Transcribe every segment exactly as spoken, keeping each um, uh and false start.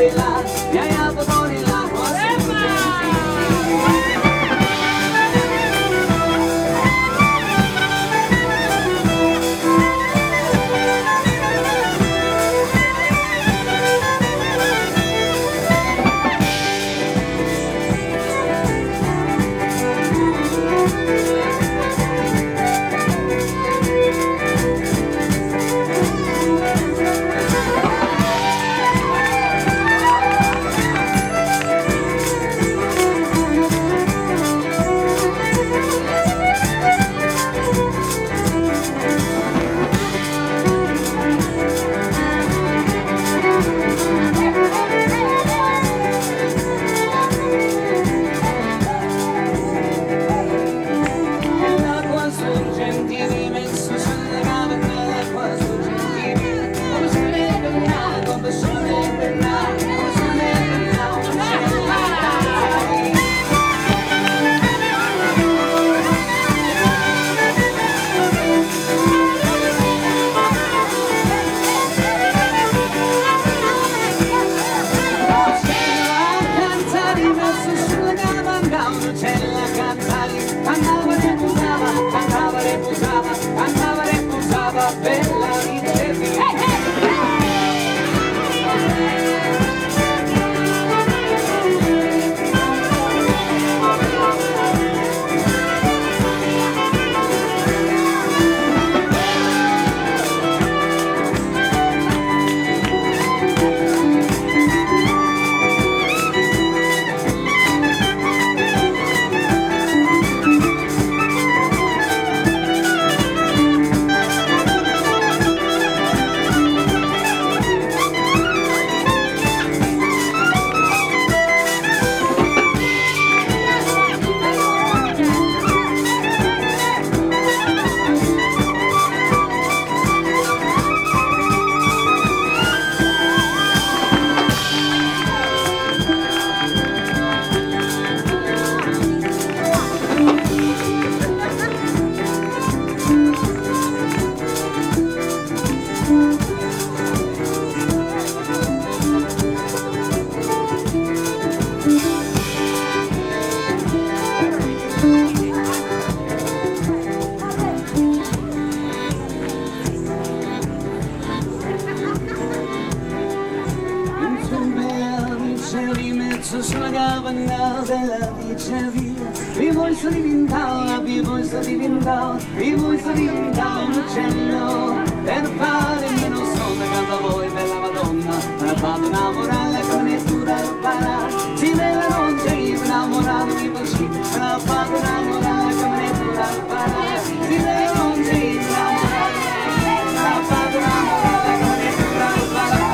bailar y allá por el agua sulla capanna della diceria, vi vuoi sta diventare, vi vuoi sta diventare, vi vuoi sta diventare un uccello, per fare meno sonno canta voi bella Madonna, la fate innamorare con lettura e parare, si deve non c'è innamorato di così, la fate innamorare con lettura e parare, si deve non c'è innamorato, la fate innamorare con lettura e parare.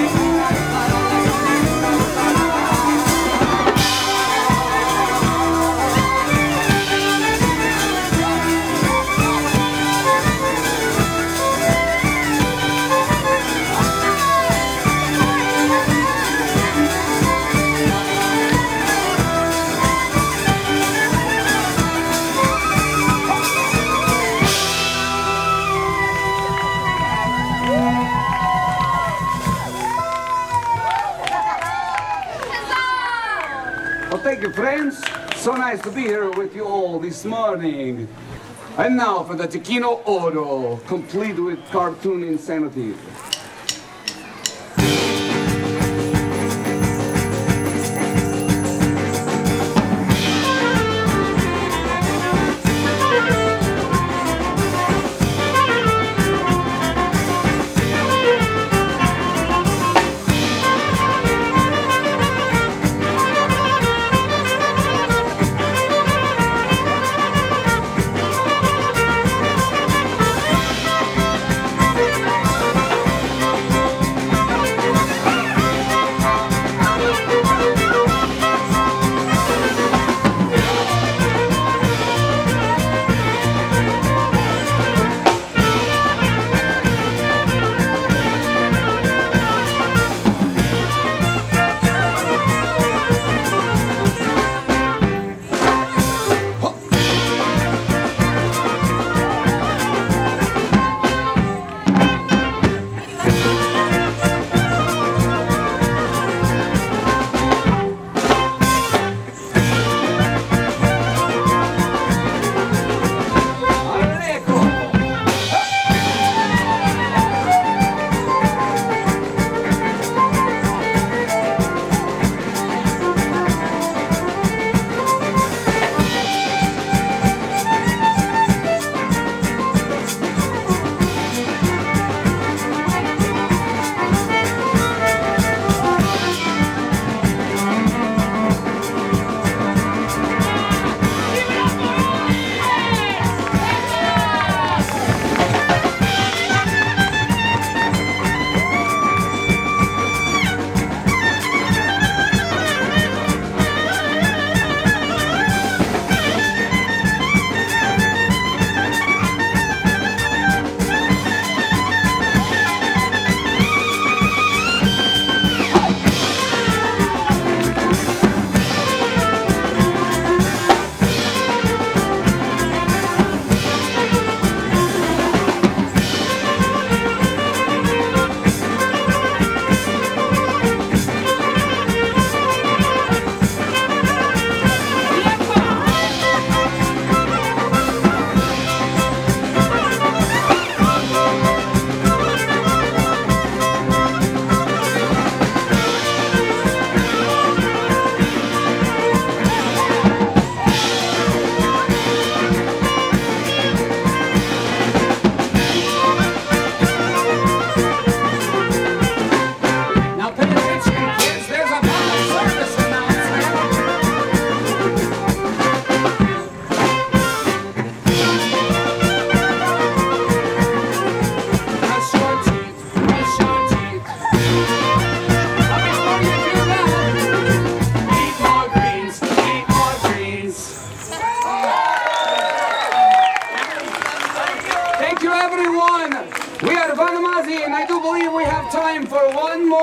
Thank you, friends. So nice to be here with you all this morning. And now for the Tequino Oro, complete with cartoon insanity.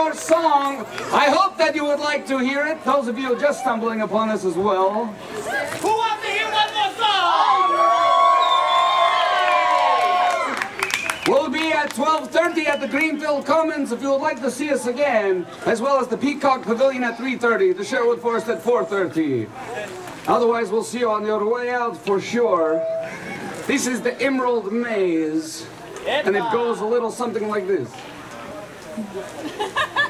more song. I hope that you would like to hear it. Those of you just stumbling upon us as well. Who wants to hear one more song? We'll be at twelve thirty at the Greenfield Commons if you would like to see us again, as well as the Peacock Pavilion at three thirty, the Sherwood Forest at four thirty. Otherwise, we'll see you on your way out for sure. This is the Emerald Maze, and it goes a little something like this.